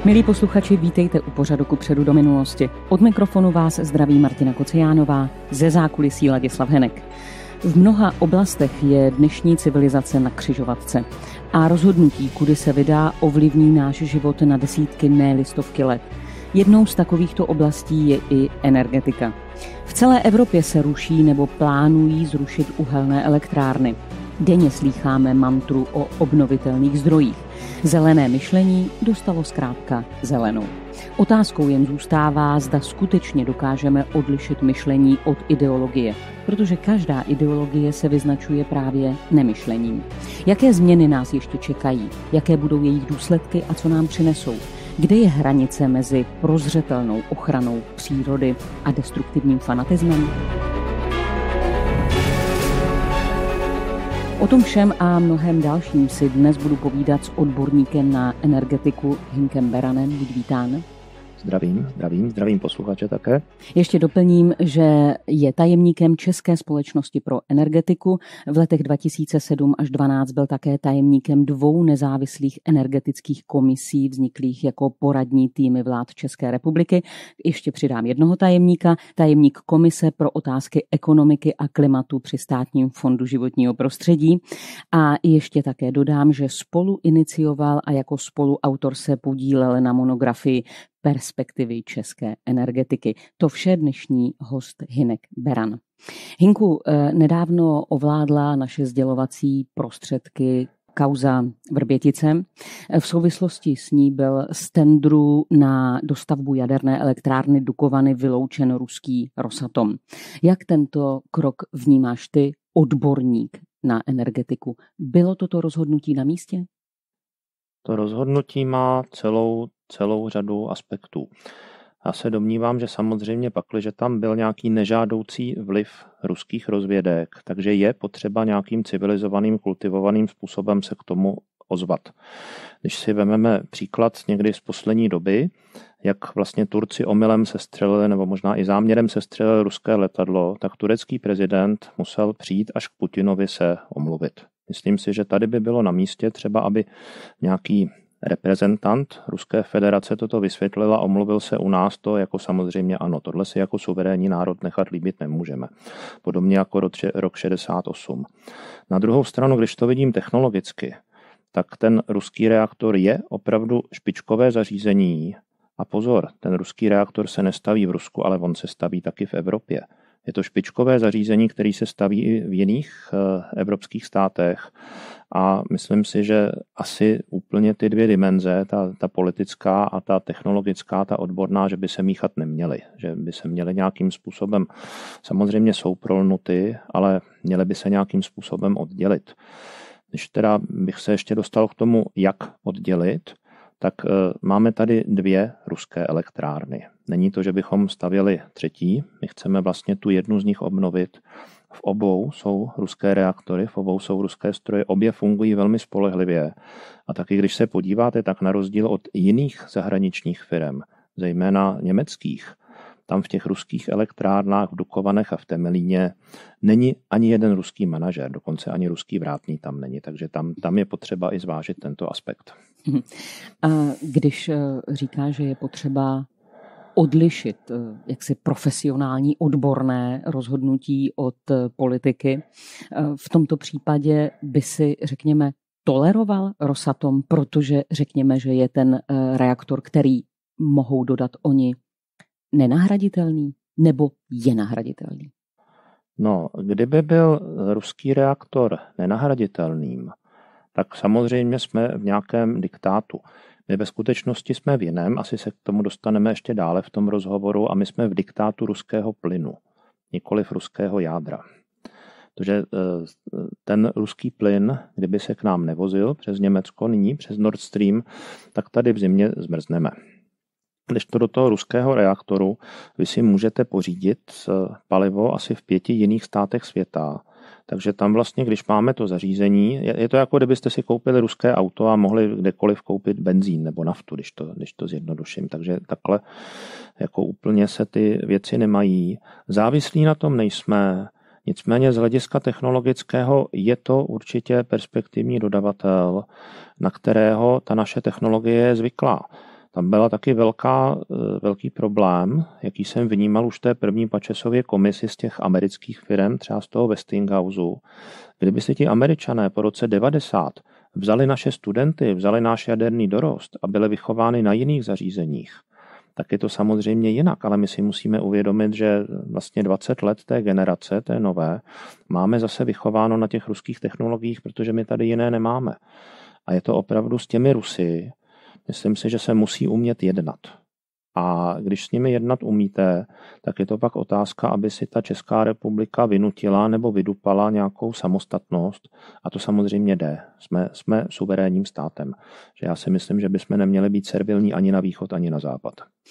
Milí posluchači, vítejte u pořadu Kupředu do minulosti. Od mikrofonu vás zdraví Martina Kociánová, ze zákulisí Ladislav Henek. V mnoha oblastech je dnešní civilizace na křižovatce a rozhodnutí, kudy se vydá, ovlivní náš život na desítky, ne stovky let. Jednou z takovýchto oblastí je i energetika. V celé Evropě se ruší nebo plánují zrušit uhelné elektrárny. Denně slýcháme mantru o obnovitelných zdrojích. Zelené myšlení dostalo zkrátka zelenou. Otázkou jen zůstává, zda skutečně dokážeme odlišit myšlení od ideologie, protože každá ideologie se vyznačuje právě nemyšlením. Jaké změny nás ještě čekají, jaké budou jejich důsledky a co nám přinesou? Kde je hranice mezi prozřetelnou ochranou přírody a destruktivním fanatismem? O tom všem a mnohem dalším si dnes budu povídat s odborníkem na energetiku Hinkem Beranem. Buď vítán. Zdravím posluchače také. Ještě doplním, že je tajemníkem České společnosti pro energetiku. V letech 2007 až 2012 byl také tajemníkem 2 nezávislých energetických komisí vzniklých jako poradní týmy vlád České republiky. Ještě přidám jednoho tajemníka, tajemník Komise pro otázky ekonomiky a klimatu při Státním fondu životního prostředí. A ještě také dodám, že spolu inicioval a jako spoluautor se podílel na monografii Perspektivy české energetiky. To vše dnešní host Hinek Beran. Hinku, nedávno ovládla naše sdělovací prostředky kauza Vrbětice. V souvislosti s ní byl z tendru na dostavbu jaderné elektrárny Dukovany vyloučen ruský Rosatom. Jak tento krok vnímáš ty, odborník na energetiku? Bylo toto rozhodnutí na místě? To rozhodnutí má celou řadu aspektů. Já se domnívám, že samozřejmě pakliže tam byl nějaký nežádoucí vliv ruských rozvědek, takže je potřeba nějakým civilizovaným, kultivovaným způsobem se k tomu ozvat. Když si vezmeme příklad někdy z poslední doby, jak vlastně Turci omylem sestřelili, nebo možná i záměrem sestřelili ruské letadlo, tak turecký prezident musel přijít až k Putinovi se omluvit. Myslím si, že tady by bylo na místě třeba, aby nějaký reprezentant Ruské federace toto vysvětlil a omluvil se u nás, to jako samozřejmě ano. Tohle si jako suverénní národ nechat líbit nemůžeme. Podobně jako rok 68. Na druhou stranu, když to vidím technologicky, tak ten ruský reaktor je opravdu špičkové zařízení. A pozor, ten ruský reaktor se nestaví v Rusku, ale on se staví taky v Evropě. Je to špičkové zařízení, které se staví i v jiných evropských státech a myslím si, že asi úplně ty 2 dimenze, ta politická a ta technologická, ta odborná, že by se míchat neměly. Že by se měly nějakým způsobem, samozřejmě jsou prolnuty, ale měly by se nějakým způsobem oddělit. Když teda bych se ještě dostal k tomu, jak oddělit, tak máme tady 2 ruské elektrárny. Není to, že bychom stavěli 3. My chceme vlastně tu jednu z nich obnovit. V obou jsou ruské reaktory, v obou jsou ruské stroje, obě fungují velmi spolehlivě. A taky když se podíváte, tak na rozdíl od jiných zahraničních firm, zejména německých, tam v těch ruských elektrárnách, v Dukovanech a v Temelíně není ani jeden ruský manažer, dokonce ani ruský vrátný tam není, takže tam je potřeba i zvážit tento aspekt. A když říká, že je potřeba odlišit jaksi profesionální odborné rozhodnutí od politiky, v tomto případě by si, řekněme, toleroval Rosatom, protože řekněme, že je ten reaktor, který mohou dodat oni, nenahraditelný, nebo je nahraditelný? No, kdyby byl ruský reaktor nenahraditelným, tak samozřejmě jsme v nějakém diktátu. My ve skutečnosti jsme v jiném, asi se k tomu dostaneme ještě dále v tom rozhovoru, a my jsme v diktátu ruského plynu, nikoliv ruského jádra. Protože ten ruský plyn, kdyby se k nám nevozil přes Německo nyní, přes Nord Stream, tak tady v zimě zmrzneme. Když to do toho ruského reaktoru vy si můžete pořídit palivo asi v 5 jiných státech světa. Takže tam vlastně, když máme to zařízení, je to jako kdybyste si koupili ruské auto a mohli kdekoliv koupit benzín nebo naftu, když to zjednoduším. Takže takhle jako úplně se ty věci nemají. Závislí na tom nejsme. Nicméně z hlediska technologického je to určitě perspektivní dodavatel, na kterého ta naše technologie je zvyklá. Tam byla taky velký problém, jaký jsem vnímal už v té první Pačesově komisi z těch amerických firm, třeba z toho Westinghouseu. Kdyby si ti Američané po roce 90 vzali naše studenty, vzali náš jaderný dorost a byli vychovány na jiných zařízeních, tak je to samozřejmě jinak, ale my si musíme uvědomit, že vlastně 20 let té generace, té nové, máme zase vychováno na těch ruských technologiích, protože my tady jiné nemáme. A je to opravdu s těmi Rusy, myslím si, že se musí umět jednat. A když s nimi jednat umíte, tak je to pak otázka, aby si ta Česká republika vynutila nebo vydupala nějakou samostatnost. A to samozřejmě jde. Jsme suverénním státem. Že já si myslím, že bychom neměli být servilní ani na východ, ani na západ.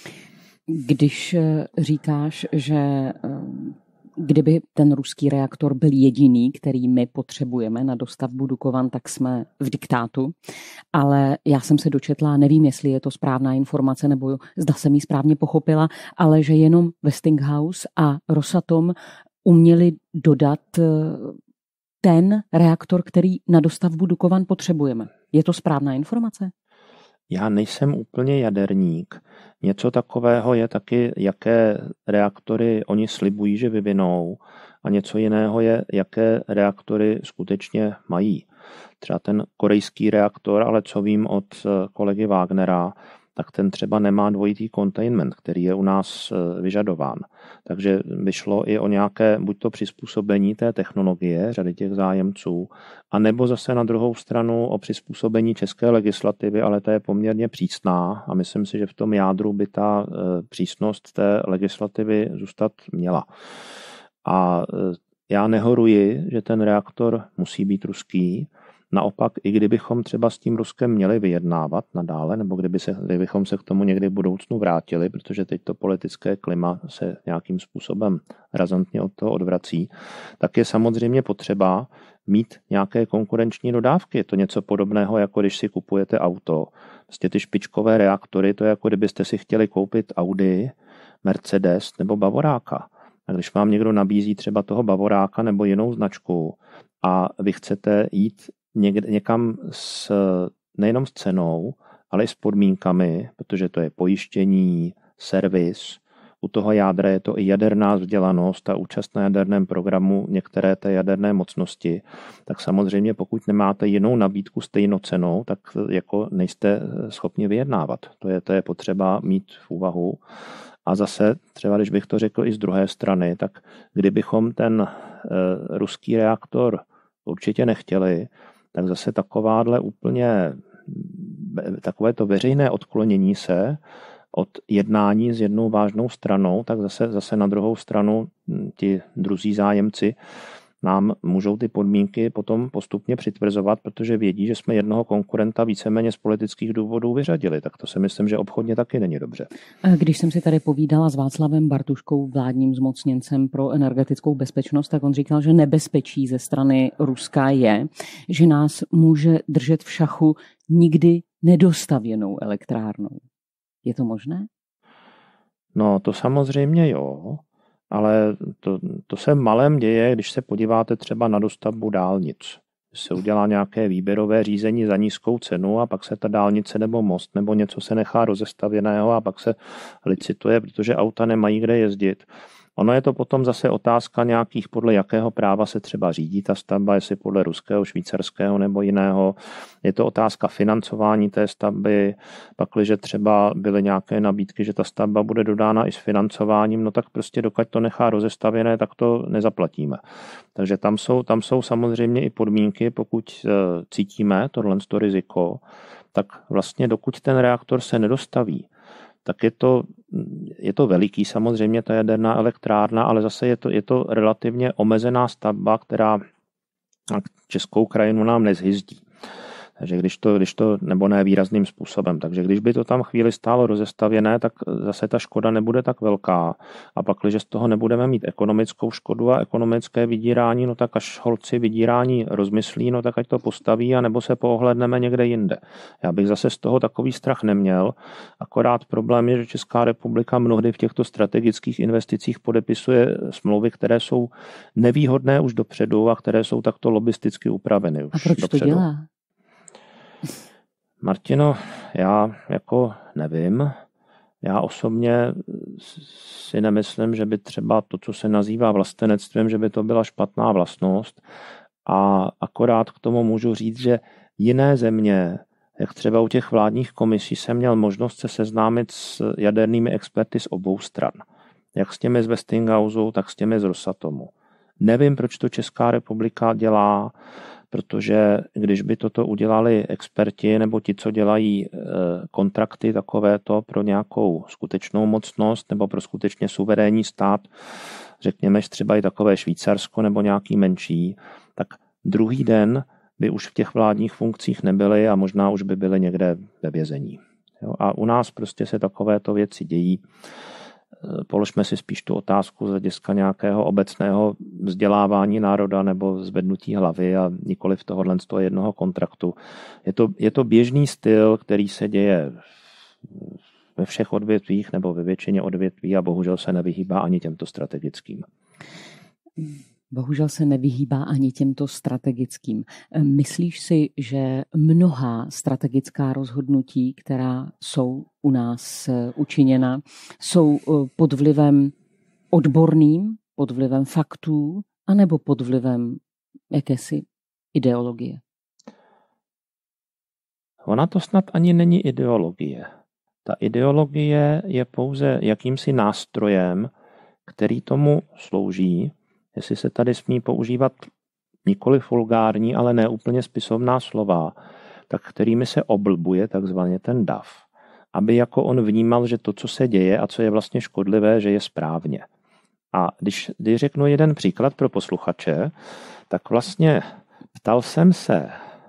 Když říkáš, že kdyby ten ruský reaktor byl jediný, který my potřebujeme na dostavbu Dukovan, tak jsme v diktátu. Ale já jsem se dočetla, nevím, jestli je to správná informace, nebo zda jsem ji správně pochopila, ale že jenom Westinghouse a Rosatom uměli dodat ten reaktor, který na dostavbu Dukovan potřebujeme. Je to správná informace? Já nejsem úplně jaderník. Něco takového je taky, jaké reaktory oni slibují, že vyvinou, a něco jiného je, jaké reaktory skutečně mají. Třeba ten korejský reaktor, ale co vím od kolegy Wagnera, tak ten třeba nemá dvojitý containment, který je u nás vyžadován. Takže by šlo i o nějaké buď to přizpůsobení té technologie řady těch zájemců, anebo zase na druhou stranu o přizpůsobení české legislativy, ale ta je poměrně přísná a myslím si, že v tom jádru by ta přísnost té legislativy zůstat měla. A já nehoruji, že ten reaktor musí být ruský. Naopak, i kdybychom třeba s tím Ruskem měli vyjednávat nadále, nebo kdybychom se k tomu někdy v budoucnu vrátili, protože teď to politické klima se nějakým způsobem razantně od toho odvrací, tak je samozřejmě potřeba mít nějaké konkurenční dodávky. Je to něco podobného, jako když si kupujete auto. Vlastně ty špičkové reaktory, to je jako kdybyste si chtěli koupit Audi, Mercedes nebo Bavoráka. A když vám někdo nabízí třeba toho Bavoráka nebo jinou značku a vy chcete jít někam nejenom s cenou, ale i s podmínkami, protože to je pojištění, servis. U toho jádra je to i jaderná vzdělanost a účast na jaderném programu některé té jaderné mocnosti. Tak samozřejmě pokud nemáte jinou nabídku stejnocennou, tak jako nejste schopni vyjednávat. To je potřeba mít v úvahu. A zase třeba, když bych to řekl i z druhé strany, tak kdybychom ten ruský reaktor určitě nechtěli, tak zase takové to veřejné odklonění se od jednání s jednou vážnou stranou, tak zase na druhou stranu ti druzí zájemci nám můžou ty podmínky potom postupně přitvrzovat, protože vědí, že jsme jednoho konkurenta víceméně z politických důvodů vyřadili. Tak to si myslím, že obchodně taky není dobře. Když jsem si tady povídala s Václavem Bartuškou, vládním zmocněncem pro energetickou bezpečnost, tak on říkal, že nebezpečí ze strany Ruska je, že nás může držet v šachu nikdy nedostavěnou elektrárnou. Je to možné? No, to samozřejmě jo. Ale to se malém děje, když se podíváte třeba na dostavbu dálnic. Se udělá nějaké výběrové řízení za nízkou cenu a pak se ta dálnice nebo most nebo něco se nechá rozestavěného a pak se licituje, protože auta nemají kde jezdit. Ono je to potom zase otázka nějakých, podle jakého práva se třeba řídí ta stavba, jestli podle ruského, švýcarského nebo jiného. Je to otázka financování té stavby, pakliže třeba byly nějaké nabídky, že ta stavba bude dodána i s financováním, no tak prostě dokud to nechá rozestavěné, tak to nezaplatíme. Takže tam jsou samozřejmě i podmínky, pokud cítíme tohle riziko, tak vlastně dokud ten reaktor se nedostaví, tak je to veliký samozřejmě ta jaderná elektrárna, ale zase je to relativně omezená stavba, která českou krajinu nám nezhyzdí. Takže když to, nebo ne výrazným způsobem, takže když by to tam chvíli stálo rozestavěné, tak zase ta škoda nebude tak velká. A pak, když z toho nebudeme mít ekonomickou škodu a ekonomické vydírání, no tak až holci vydírání rozmyslí, no tak ať to postaví, a nebo se poohlédneme někde jinde. Já bych zase z toho takový strach neměl, akorát problém je, že Česká republika mnohdy v těchto strategických investicích podepisuje smlouvy, které jsou nevýhodné už dopředu a které jsou takto lobisticky upraveny už a proč dopředu. To dělá? Martino, já jako nevím. Já osobně si nemyslím, že by třeba to, co se nazývá vlastenectvím, že by to byla špatná vlastnost. A akorát k tomu můžu říct, že jiné země, jak třeba u těch vládních komisí, jsem měl možnost se seznámit s jadernými experty z obou stran. Jak s těmi z Westinghouse, tak s těmi z Rosatomu. Nevím, proč to Česká republika dělá, protože když by toto udělali experti nebo ti, co dělají kontrakty takovéto pro nějakou skutečnou mocnost nebo pro skutečně suverénní stát, řekněme třeba i takové Švýcarsko nebo nějaký menší, tak druhý den by už v těch vládních funkcích nebyli a možná už by byli někde ve vězení. Jo? A u nás prostě se takovéto věci dějí. Položme si spíš tu otázku z hlediska nějakého obecného vzdělávání národa nebo zvednutí hlavy a nikoli v tohohle z toho jednoho kontraktu. Je to běžný styl, který se děje ve všech odvětvích nebo ve většině odvětví a bohužel se nevyhýbá ani těmto strategickým. Bohužel se nevyhýbá ani těmto strategickým. Myslíš si, že mnohá strategická rozhodnutí, která jsou u nás učiněna, jsou pod vlivem odborným, pod vlivem faktů, anebo pod vlivem jakési ideologie? Ona to snad ani není ideologie. Ta ideologie je pouze jakýmsi nástrojem, který tomu slouží, jestli se tady smí používat nikoli vulgární, ale ne úplně spisovná slova, tak kterými se oblbuje takzvaně ten dav, aby jako on vnímal, že to, co se děje a co je vlastně škodlivé, že je správně. A když řeknu jeden příklad pro posluchače, tak vlastně ptal jsem se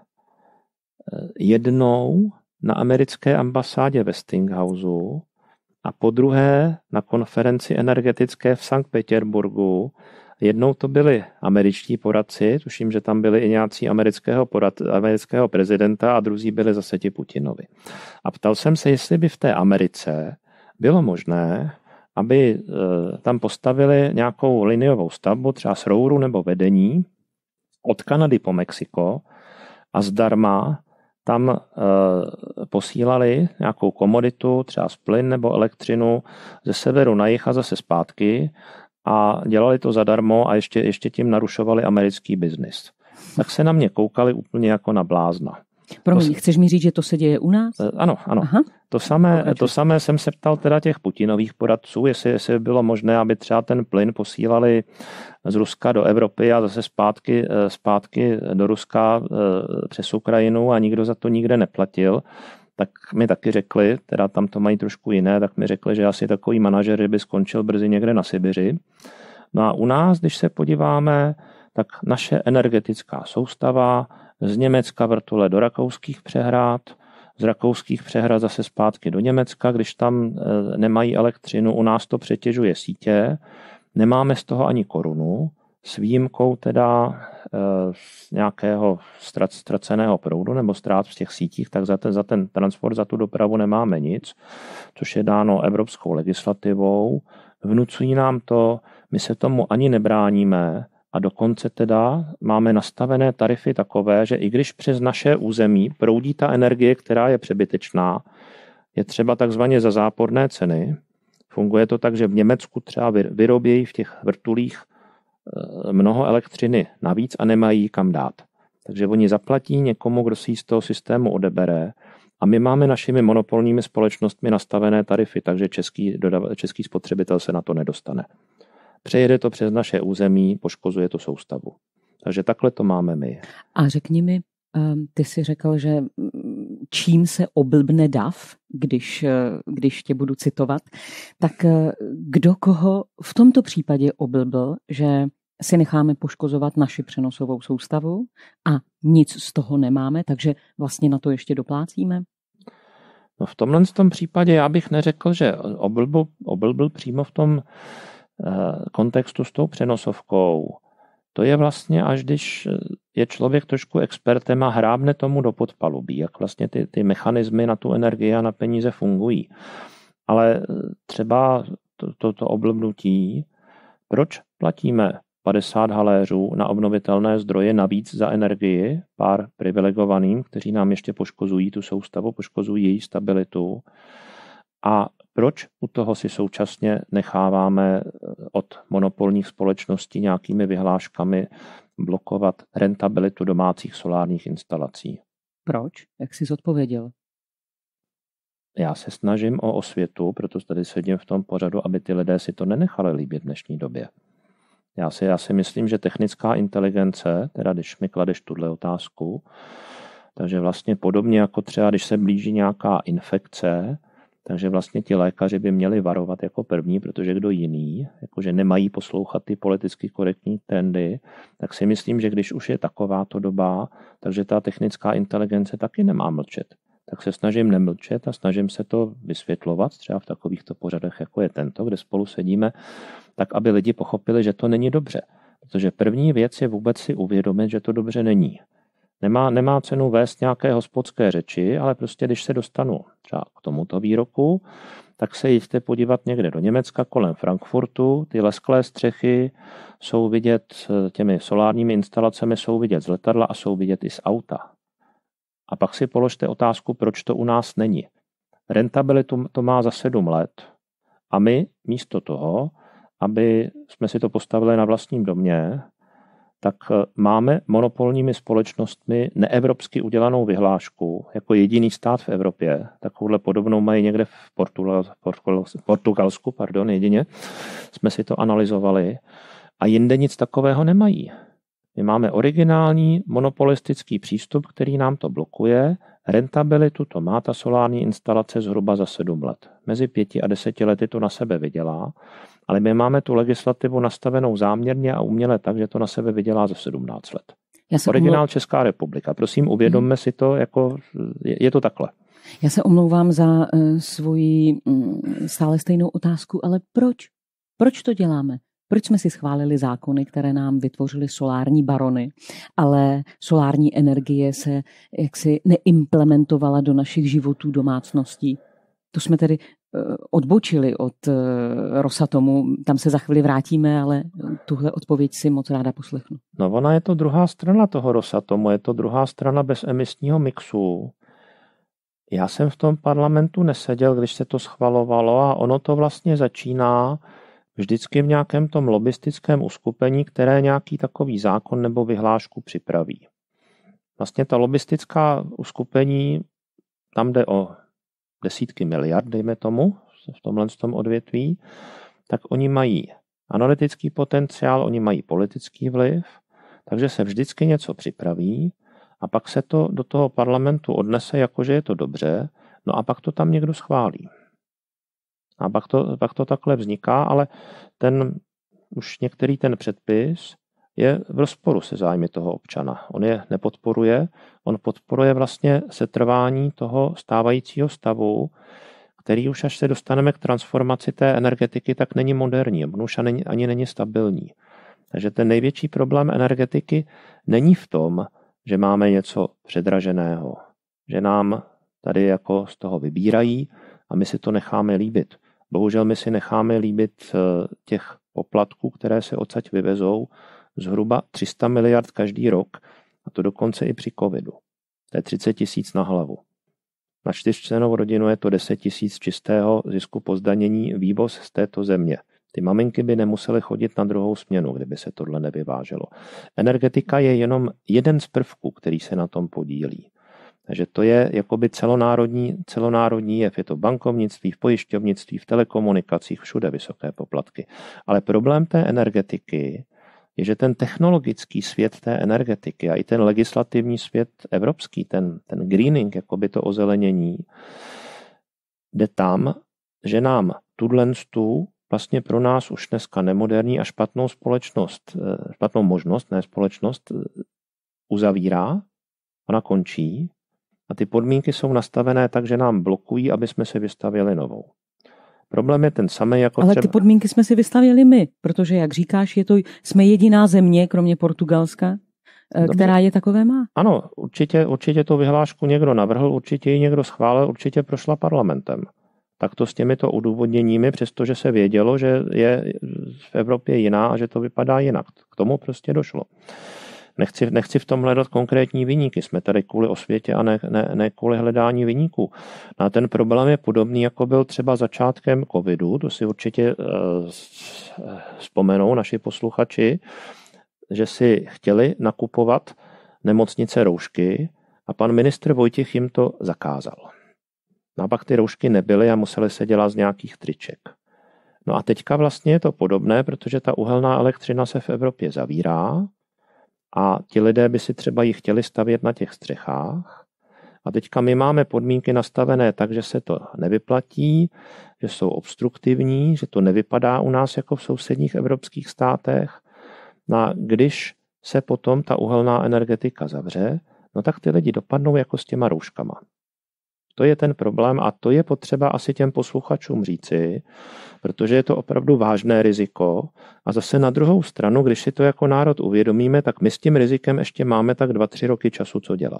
jednou na americké ambasádě Westinghouse a podruhé na konferenci energetické v Sankt Petěrburgu. Jednou to byli američtí poradci, tuším, že tam byli i nějací amerického prezidenta a druzí byli zase ti Putinovi. A ptal jsem se, jestli by v té Americe bylo možné, aby tam postavili nějakou liniovou stavbu, třeba s rouru nebo vedení, od Kanady po Mexiko a zdarma tam posílali nějakou komoditu, třeba plyn nebo elektřinu ze severu na jih a zase zpátky a dělali to zadarmo a ještě tím narušovali americký biznis. Tak se na mě koukali úplně jako na blázna. Promiň, chceš mi říct, že to se děje u nás? Ano. Aha. To samé jsem se ptal teda těch Putinových poradců, jestli by bylo možné, aby třeba ten plyn posílali z Ruska do Evropy a zase zpátky do Ruska přes Ukrajinu a nikdo za to nikde neplatil. Tak mi taky řekli, teda tam to mají trošku jiné, tak mi řekli, že asi takový manažer by skončil brzy někde na Sibiři. No a u nás, když se podíváme, tak naše energetická soustava z Německa vrtule do rakouských přehrad, z rakouských přehrad zase zpátky do Německa, když tam nemají elektřinu, u nás to přetěžuje sítě, nemáme z toho ani korunu, s výjimkou teda z nějakého ztraceného proudu nebo ztrát v těch sítích, tak za ten transport, za tu dopravu nemáme nic, což je dáno evropskou legislativou. Vnucují nám to, my se tomu ani nebráníme a dokonce teda máme nastavené tarify takové, že i když přes naše území proudí ta energie, která je přebytečná, je třeba takzvaně za záporné ceny. Funguje to tak, že v Německu třeba vyrobějí v těch vrtulích mnoho elektřiny navíc a nemají kam dát. Takže oni zaplatí někomu, kdo si z toho systému odebere a my máme našimi monopolními společnostmi nastavené tarify, takže český spotřebitel se na to nedostane. Přejede to přes naše území, poškozuje to soustavu. Takže takhle to máme my. A řekni mi, ty jsi řekl, že čím se oblbne dav, když tě budu citovat, tak kdo koho v tomto případě oblbl, že si necháme poškozovat naši přenosovou soustavu a nic z toho nemáme, takže vlastně na to ještě doplácíme? No v tomhle případě já bych neřekl, že oblbl přímo v tom kontextu s tou přenosovkou. To je vlastně, až když je člověk trošku expertem a hrábne tomu do podpalubí, jak vlastně ty mechanismy na tu energii a na peníze fungují. Ale třeba to oblbnutí, proč platíme 50 haléřů na obnovitelné zdroje navíc za energii, pár privilegovaným, kteří nám ještě poškozují tu soustavu, poškozují její stabilitu. A proč u toho si současně necháváme od monopolních společností nějakými vyhláškami blokovat rentabilitu domácích solárních instalací? Proč? Jak jsi zodpověděl? Já se snažím o osvětu, proto tady sedím v tom pořadu, aby ty lidé si to nenechali líbit v dnešní době. Já si myslím, že technická inteligence, teda když mi kladeš tuhle otázku, takže vlastně podobně jako třeba, když se blíží nějaká infekce, takže vlastně ti lékaři by měli varovat jako první, protože kdo jiný, jakože nemají poslouchat ty politicky korektní trendy, tak si myslím, že když už je takováto doba, takže ta technická inteligence taky nemá mlčet. Tak se snažím nemlčet a snažím se to vysvětlovat, třeba v takovýchto pořadech, jako je tento, kde spolu sedíme, tak aby lidi pochopili, že to není dobře. Protože první věc je vůbec si uvědomit, že to dobře není. Nemá cenu vést nějaké hospodské řeči, ale prostě když se dostanu třeba k tomuto výroku, tak se jděte podívat někde do Německa kolem Frankfurtu. Ty lesklé střechy jsou vidět, těmi solárními instalacemi jsou vidět z letadla a jsou vidět i z auta. A pak si položte otázku, proč to u nás není. Rentabilitu to má za 7 let a my místo toho, aby jsme si to postavili na vlastním domě, tak máme monopolními společnostmi neevropsky udělanou vyhlášku, jako jediný stát v Evropě, takovouhle podobnou mají někde v Portugalsku, jedině, jsme si to analyzovali a jinde nic takového nemají. My máme originální monopolistický přístup, který nám to blokuje. Rentabilitu to má ta solární instalace zhruba za 7 let. Mezi 5 a 10 lety to na sebe vydělá, ale my máme tu legislativu nastavenou záměrně a uměle tak, že to na sebe vydělá za 17 let. Originál Česká republika. Prosím, uvědomme si to, jako je to takhle. Já se omlouvám za svoji stále stejnou otázku, ale proč? Proč to děláme? Proč jsme si schválili zákony, které nám vytvořily solární barony, ale solární energie se jaksi neimplementovala do našich životů, domácností? To jsme tedy odbočili od Rosatomu, tam se za chvíli vrátíme, ale tuhle odpověď si moc ráda poslechnu. No ona je to druhá strana toho Rosatomu, je to druhá strana bezemisního mixu. Já jsem v tom parlamentu neseděl, když se to schvalovalo a ono to vlastně začíná vždycky v nějakém tom lobistickém uskupení, které nějaký takový zákon nebo vyhlášku připraví. Vlastně ta lobistická uskupení, tam jde o desítky miliard, dejme tomu, v tomhle odvětví, tak oni mají analytický potenciál, oni mají politický vliv, takže se vždycky něco připraví a pak se to do toho parlamentu odnese, jakože je to dobře, no a pak to tam někdo schválí. A pak to takhle vzniká, ale už některý ten předpis je v rozporu se zájmy toho občana. On je nepodporuje, on podporuje vlastně setrvání toho stávajícího stavu, který už až se dostaneme k transformaci té energetiky, tak není moderní, on už ani není stabilní. Takže ten největší problém energetiky není v tom, že máme něco předraženého, že nám tady jako z toho vybírají a my si to necháme líbit. Bohužel my si necháme líbit těch poplatků, které se odsaď vyvezou, zhruba 300 miliard každý rok, a to dokonce i při covidu. To je 30 000 na hlavu. Na 4člennou rodinu je to 10 000 čistého zisku po zdanění vývoz z této země. Ty maminky by nemusely chodit na druhou směnu, kdyby se tohle nevyváželo. Energetika je jenom jeden z prvků, který se na tom podílí. Takže to je jakoby celonárodní jev. Je to v bankovnictví, v pojišťovnictví, v telekomunikacích, všude vysoké poplatky. Ale problém té energetiky je, že ten technologický svět té energetiky a i ten legislativní svět evropský, ten greening, jakoby to ozelenění, jde tam, že nám tu vlastně pro nás už dneska nemoderní a špatnou společnost uzavírá, ona končí a ty podmínky jsou nastavené tak, že nám blokují, aby jsme si vystavěli novou. Problém je ten samý jako ale ty podmínky jsme si vystavěli my, protože, jak říkáš, jsme jediná země, kromě Portugalska, která je takové má. Ano, určitě tu vyhlášku někdo navrhl, určitě ji někdo schválil, určitě prošla parlamentem. tak to s těmito odůvodněními, přestože se vědělo, že je v Evropě jiná a že to vypadá jinak. K tomu prostě došlo. Nechci v tom hledat konkrétní viníky. Jsme tady kvůli osvětě a ne kvůli hledání viníků. A ten problém je podobný, jako byl třeba začátkem covidu. To si určitě vzpomenou naši posluchači, že si chtěli nakupovat nemocnice roušky a pan ministr Vojtěch jim to zakázal. No a pak ty roušky nebyly a museli se dělat z nějakých triček. No a teďka vlastně je to podobné, protože ta uhelná elektřina se v Evropě zavírá a ti lidé by si třeba ji chtěli stavět na těch střechách. A teďka my máme podmínky nastavené tak, že se to nevyplatí, že jsou obstruktivní, že to nevypadá u nás jako v sousedních evropských státech. No a když se potom ta uhelná energetika zavře, no tak ty lidi dopadnou jako s těma rouškama. To je ten problém a to je potřeba asi těm posluchačům říci, protože je to opravdu vážné riziko. A zase na druhou stranu, když si to jako národ uvědomíme, tak my s tím rizikem ještě máme tak 2-3 roky času, co dělat.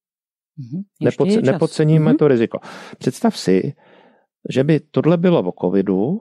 Nepodceníme to riziko. Představ si, že by tohle bylo o covidu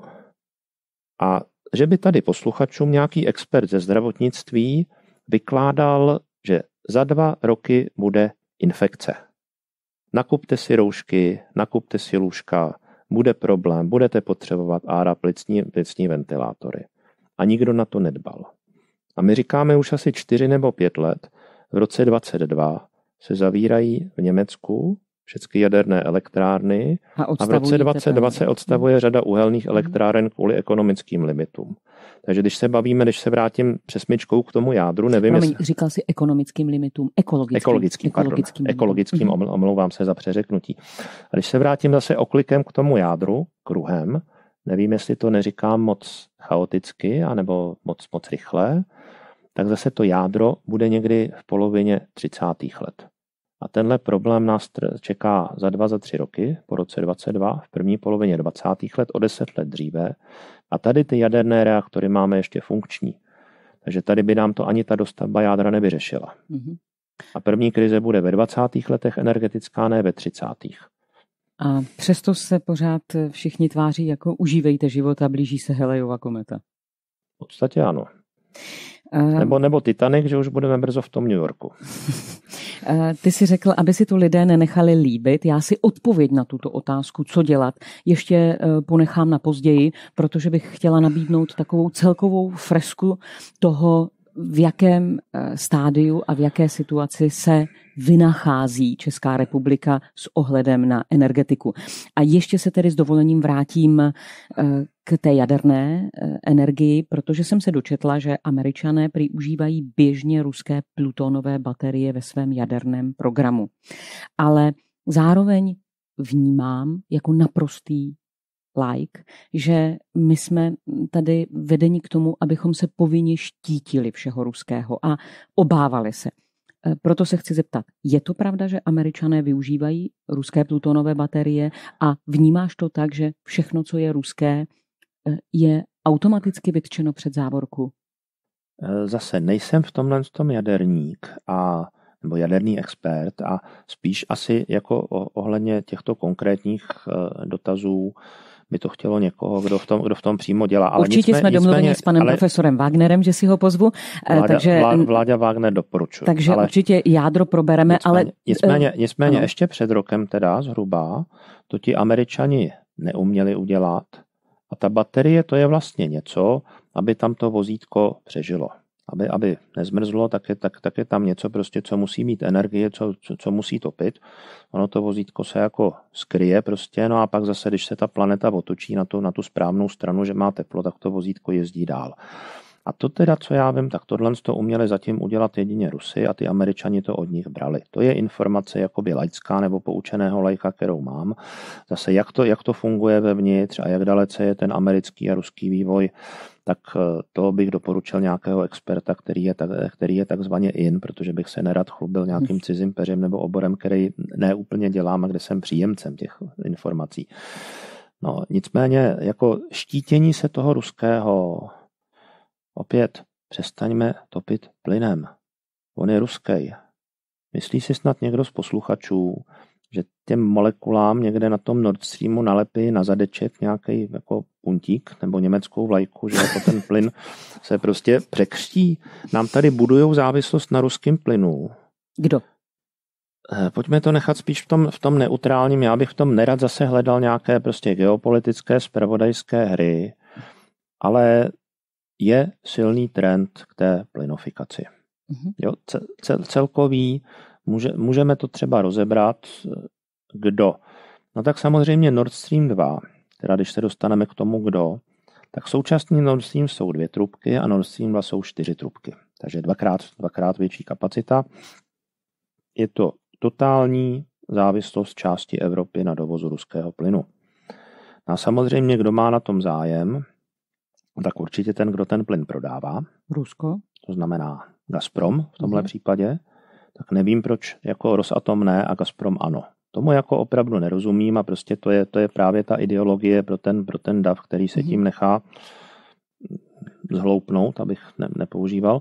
a že by tady posluchačům nějaký expert ze zdravotnictví vykládal, že za 2 roky bude infekce. Nakupte si roušky, nakupte si lůžka, bude problém, budete potřebovat plicní ventilátory. A nikdo na to nedbal. A my říkáme už asi 4 nebo 5 let, v roce 2022 se zavírají v Německu všechny jaderné elektrárny a v roce 2020 se odstavuje řada uhelných elektráren kvůli ekonomickým limitům. Takže když se vrátím přesmyčkou k tomu jádru, nevím, říkal jsi ekonomickým limitům, ekologickým, omlouvám se za přeřeknutí. A když se vrátím zase oklikem k tomu jádru, kruhem, nevím, jestli to neříkám moc chaoticky, anebo moc rychle, tak zase to jádro bude někdy v polovině 30. let. A tenhle problém nás čeká za 2-3 roky, po roce 2022, v první polovině 20. let, o 10 let dříve. A tady ty jaderné reaktory máme ještě funkční. Takže tady by nám to ani ta dostavba jádra nevyřešila. A první krize bude ve 20. letech energetická, ne ve 30. A přesto se pořád všichni tváří jako užívejte život a blíží se Halleyova kometa. V podstatě ano. Nebo Titanic, že už budeme brzo v tom New Yorku. Ty jsi řekl, aby si to lidé nenechali líbit. Já si odpověď na tuto otázku, co dělat, ještě ponechám na později, protože bych chtěla nabídnout takovou celkovou fresku toho, v jakém stádiu a v jaké situaci se vynachází Česká republika s ohledem na energetiku. A ještě se tedy s dovolením vrátím k té jaderné energii, protože jsem se dočetla, že Američané prý užívají běžně ruské plutonové baterie ve svém jaderném programu. Ale zároveň vnímám jako naprostý že my jsme tady vedeni k tomu, abychom se povinně štítili všeho ruského a obávali se. Proto se chci zeptat, je to pravda, že Američané využívají ruské plutonové baterie a vnímáš to tak, že všechno, co je ruské, je automaticky vytčeno před závorku? Zase nejsem v tomhle tom jaderník nebo jaderný expert a spíš asi jako ohledně těchto konkrétních dotazů by to chtělo někoho, kdo v tom přímo dělá. Ale určitě jsme domluveni s panem profesorem Wagnerem, že si ho pozvu. Vláďa Wagner doporučuje. Takže určitě jádro probereme. Nicméně ještě před rokem teda zhruba to ti Američani neuměli udělat. A ta baterie to je vlastně něco, aby tam to vozítko přežilo. Aby nezmrzlo, tak je tam něco prostě, co musí mít energie, co musí topit. Ono to vozítko se jako skryje prostě, no a pak zase, když se ta planeta otočí na tu správnou stranu, že má teplo, tak to vozítko jezdí dál. A to teda, co já vím, tak tohle to uměli zatím udělat jedině Rusy a ty Američani to od nich brali. To je informace jakoby laická nebo poučeného laika, kterou mám. Zase jak to funguje vevnitř a jak dalece je ten americký a ruský vývoj, tak to bych doporučil nějakého experta, který je takzvaně protože bych se nerad chlubil nějakým cizím peřem nebo oborem, který neúplně dělám a kde jsem příjemcem těch informací. No, nicméně jako štítění se toho ruského, opět přestaňme topit plynem. On je ruský. Myslí si snad někdo z posluchačů, že těm molekulám někde na tom Nord Streamu nalepí na zadeček nějaký jako puntík nebo německou vlajku, že jako ten plyn se prostě překřtí. Nám tady budujou závislost na ruském plynu. Kdo? Pojďme to nechat spíš v tom neutrálním. Já bych v tom nerad zase hledal nějaké prostě geopolitické zpravodajské hry, ale je silný trend k té plynofikaci. Jo, celkový, můžeme to třeba rozebrat, kdo. No tak samozřejmě Nord Stream 2, teda když se dostaneme k tomu kdo, tak současný Nord Stream jsou 2 trubky a Nord Stream 2 jsou 4 trubky. Takže dvakrát větší kapacita. Je to totální závislost části Evropy na dovozu ruského plynu. A samozřejmě, kdo má na tom zájem, tak určitě ten, kdo ten plyn prodává. Rusko. To znamená Gazprom v tomhle případě. Tak nevím, proč jako Rosatom ne a Gazprom ano. Tomu jako opravdu nerozumím a prostě to je právě ta ideologie pro ten dav, který se tím nechá zhloupnout, abych nepoužíval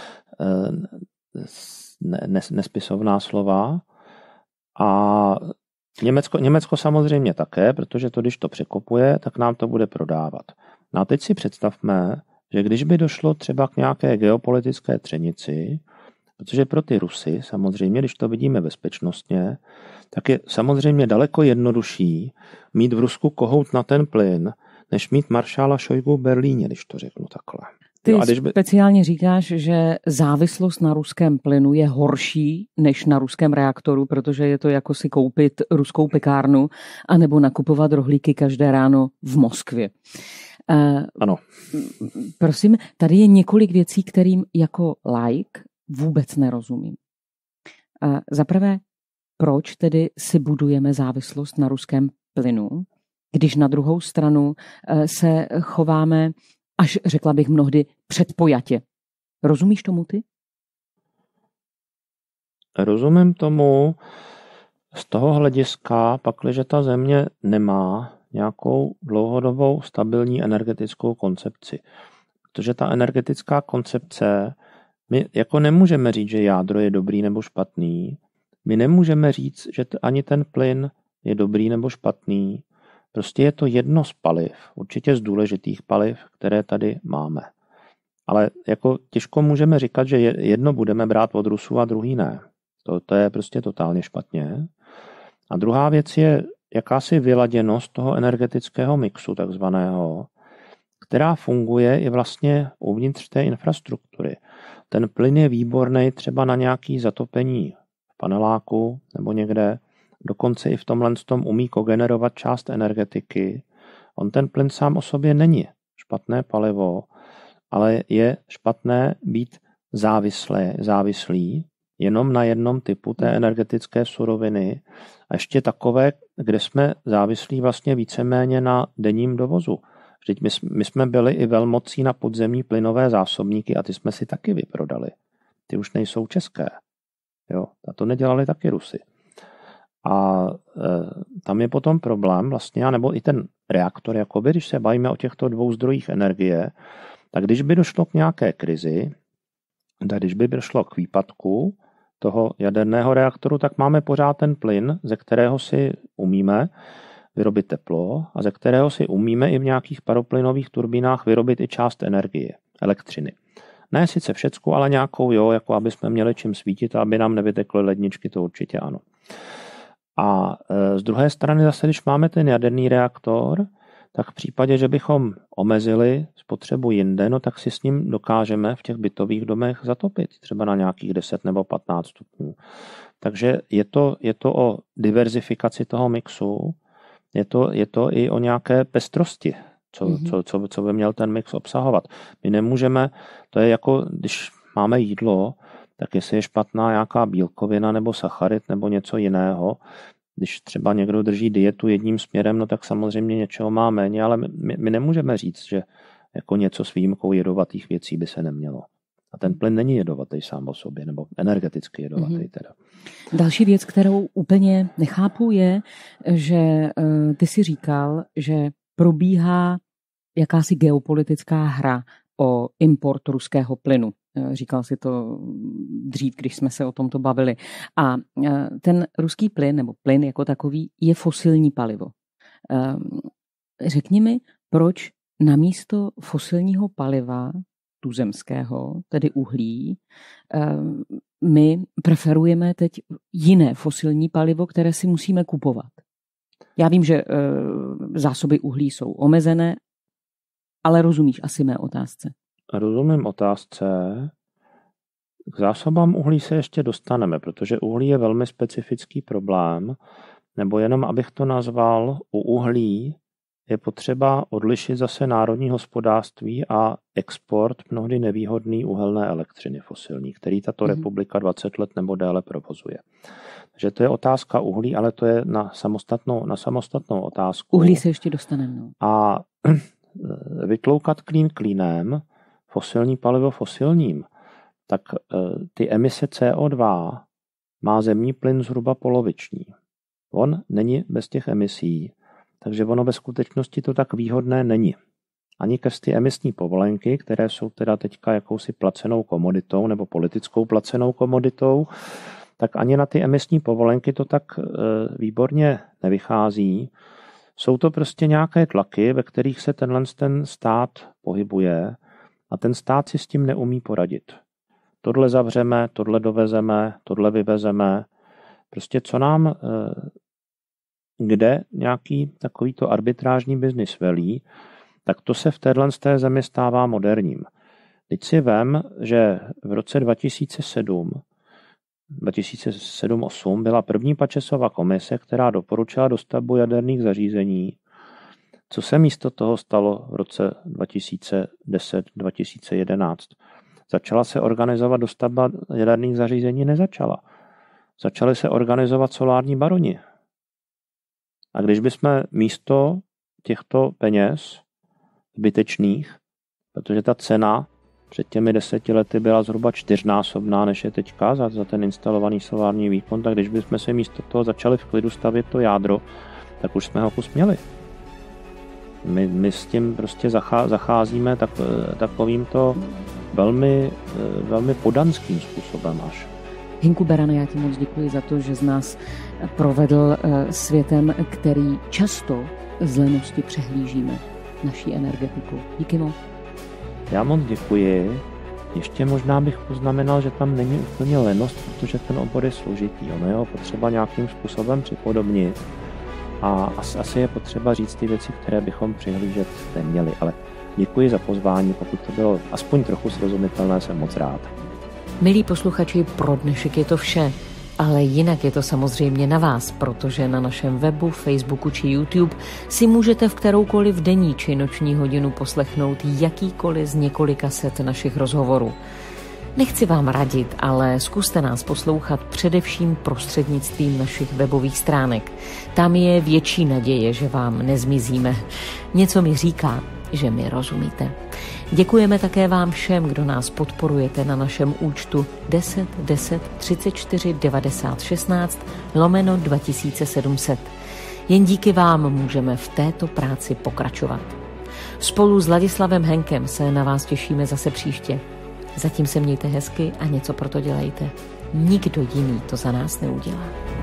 nespisovná slova. A Německo samozřejmě také, protože to, když to překopuje, tak nám to bude prodávat. No a teď si představme, že když by došlo třeba k nějaké geopolitické třenici, protože pro ty Rusy samozřejmě, když to vidíme bezpečnostně, tak je samozřejmě daleko jednodušší mít v Rusku kohout na ten plyn, než mít maršála Šojgu v Berlíně, když to řeknu takhle. Ty speciálně říkáš, že závislost na ruském plynu je horší než na ruském reaktoru, protože je to jako si koupit ruskou pekárnu anebo nakupovat rohlíky každé ráno v Moskvě. Ano. Prosím, tady je několik věcí, kterým jako laik vůbec nerozumím. Za prvé, proč tedy si budujeme závislost na ruském plynu, když na druhou stranu se chováme až řekla bych mnohdy předpojatě. Rozumíš tomu ty? Rozumím tomu z toho hlediska, pakliže ta země nemá nějakou dlouhodobou stabilní energetickou koncepci. Protože ta energetická koncepce, my jako nemůžeme říct, že jádro je dobrý nebo špatný. My nemůžeme říct, že ani ten plyn je dobrý nebo špatný. Prostě je to jedno z paliv, určitě z důležitých paliv, které tady máme. Ale jako těžko můžeme říkat, že jedno budeme brát od Rusů a druhý ne. To je prostě totálně špatně. A druhá věc je jakási vyladěnost toho energetického mixu takzvaného, která funguje i vlastně uvnitř té infrastruktury. Ten plyn je výborný třeba na nějaké zatopení v paneláku nebo někde, dokonce i v tomhle tom umí kogenerovat část energetiky. On ten plyn sám o sobě není špatné palivo, ale je špatné být závislý jenom na jednom typu té energetické suroviny a ještě takové, kde jsme závislí vlastně víceméně na denním dovozu. Vždyť my jsme byli i velmocí na podzemní plynové zásobníky a ty jsme si taky vyprodali. Ty už nejsou české. Jo? A to nedělali taky Rusy. A tam je potom problém vlastně, nebo i ten reaktor, jakoby, když se bavíme o těchto dvou zdrojích energie, tak když by došlo k nějaké krizi, tak když by došlo k výpadku toho jaderného reaktoru, tak máme pořád ten plyn, ze kterého si umíme vyrobit teplo a ze kterého si umíme i v nějakých paroplynových turbínách vyrobit i část energie, elektřiny. Ne sice všecku, ale nějakou, jo, jako aby jsme měli čím svítit a aby nám nevytekly ledničky, to určitě ano. A z druhé strany zase, když máme ten jaderný reaktor, tak v případě, že bychom omezili spotřebu jinde, no tak si s ním dokážeme v těch bytových domech zatopit, třeba na nějakých 10 nebo 15 stupňů. Takže je to o diverzifikaci toho mixu, je to i o nějaké pestrosti, co by měl ten mix obsahovat. My nemůžeme, to je jako, když máme jídlo, tak jestli je špatná nějaká bílkovina nebo sacharid nebo něco jiného, když třeba někdo drží dietu jedním směrem, no tak samozřejmě něčeho má méně, ale my nemůžeme říct, že jako něco s výjimkou jedovatých věcí by se nemělo. A ten plyn není jedovatý sám o sobě, nebo energeticky jedovatý teda. Další věc, kterou úplně nechápu, je, že ty si říkal, že probíhá jakási geopolitická hra o import ruského plynu. Říkal si to dřív, když jsme se o tomto bavili. A ten ruský plyn, nebo plyn jako takový, je fosilní palivo. Řekni mi, proč namísto fosilního paliva tuzemského, tedy uhlí, my preferujeme teď jiné fosilní palivo, které si musíme kupovat. Já vím, že zásoby uhlí jsou omezené, ale rozumíš asi mé otázce. Rozumím otázce. K zásobám uhlí se ještě dostaneme, protože uhlí je velmi specifický problém, nebo jenom abych to nazval, u uhlí je potřeba odlišit zase národní hospodářství a export mnohdy nevýhodný uhelné elektřiny fosilní, který tato republika 20 let nebo déle provozuje. Takže to je otázka uhlí, ale to je na samostatnou otázku. Uhlí se ještě dostaneme. No. A vytloukat klín klínem, fosilní palivo fosilním, tak ty emise CO2 má zemní plyn zhruba poloviční. On není bez těch emisí, takže ono ve skutečnosti to tak výhodné není. Ani ke ty emisní povolenky, které jsou teda teďka jakousi placenou komoditou nebo politickou placenou komoditou, tak ani na ty emisní povolenky to tak výborně nevychází. Jsou to prostě nějaké tlaky, ve kterých se ten stát pohybuje a ten stát si s tím neumí poradit. Tohle zavřeme, tohle dovezeme, tohle vyvezeme. Prostě co nám, kde nějaký takovýto arbitrážní biznis velí, tak to se v té zemi stává moderním. Teď si vem, že v roce 2007-2008 byla první Pačesova komise, která doporučila dostavbu jaderných zařízení. Co se místo toho stalo v roce 2010-2011? Začala se organizovat dostavba jaderných zařízení? Nezačala. Začaly se organizovat solární baroni. A když bychom místo těchto peněz zbytečných, protože ta cena před těmi 10 lety byla zhruba 4násobná, než je teďka za ten instalovaný solární výkon, tak když bychom se místo toho začali v klidu stavět to jádro, tak už jsme ho kus měli. My s tím prostě zacházíme takovýmto velmi, velmi podanským způsobem až. Hinku Berane, já ti moc děkuji za to, že z nás provedl světem, který často z lenosti přehlížíme, naší energetiku. Díky moc. Já moc děkuji. Ještě možná bych poznamenal, že tam není úplně lenost, protože ten obor je složitý. Ono je ho potřeba nějakým způsobem připodobnit. A asi je potřeba říct ty věci, které bychom přihlížet neměli. Ale děkuji za pozvání, pokud to bylo aspoň trochu srozumitelné, jsem moc rád. Milí posluchači, pro dnešek je to vše. Ale jinak je to samozřejmě na vás, protože na našem webu, Facebooku či YouTube si můžete v kteroukoliv denní či noční hodinu poslechnout jakýkoliv z několika set našich rozhovorů. Nechci vám radit, ale zkuste nás poslouchat především prostřednictvím našich webových stránek. Tam je větší naděje, že vám nezmizíme. Něco mi říká, že mi rozumíte. Děkujeme také vám všem, kdo nás podporujete na našem účtu 10 10 34 90 16 /2700. Jen díky vám můžeme v této práci pokračovat. Spolu s Ladislavem Henkem se na vás těšíme zase příště. Zatím se mějte hezky a něco pro to dělejte. Nikdo jiný to za nás neudělá.